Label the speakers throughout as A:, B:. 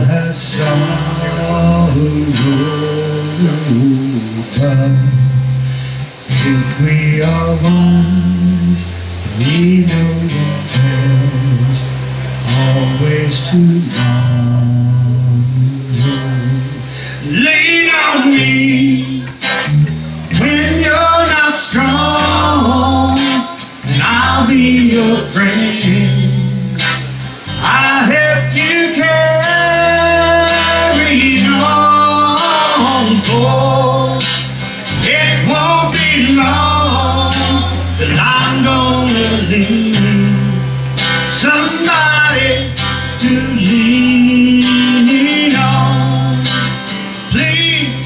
A: has sorrow done. If we are wise, we know that there's always tomorrow. Lean on me when you're not strong, and I'll be your friend. I'll help you carry on, boy. It won't be long that I'm gonna need somebody to lean on. Please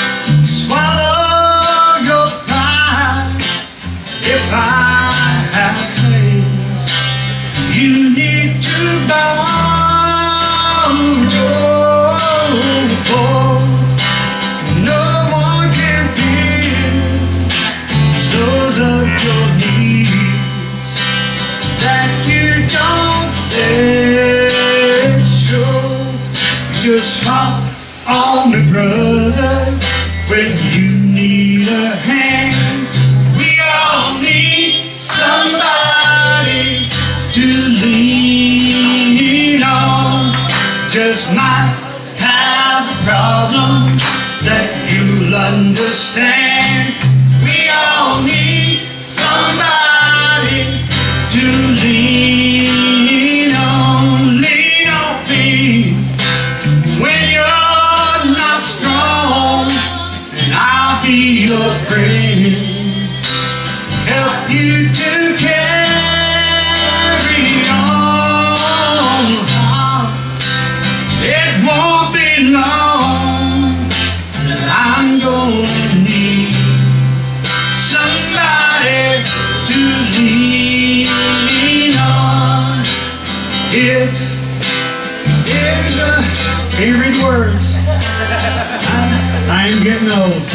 A: swallow your pride. If I have faith, you need to bow for no one can feel those of your needs that you don't dare show. Just hop on me, brother, when you need a hand. We all need somebody to lean on. Just might have a problem that you'll understand. We all need somebody to lean on. Lean on me when you're not strong, and I'll be your friend. Help you to carry on. It won't be long that I'm gonna need somebody to lean on. Here's can't read words. I am getting old.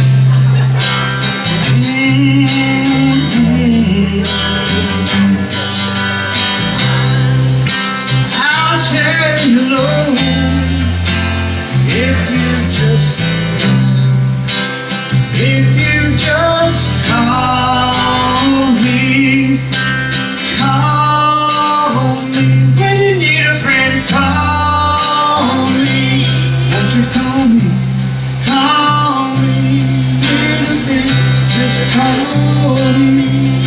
A: I'll say hello if you just call me. When you need a friend, call me. Won't you call me? Call me. Need a friend, just call me.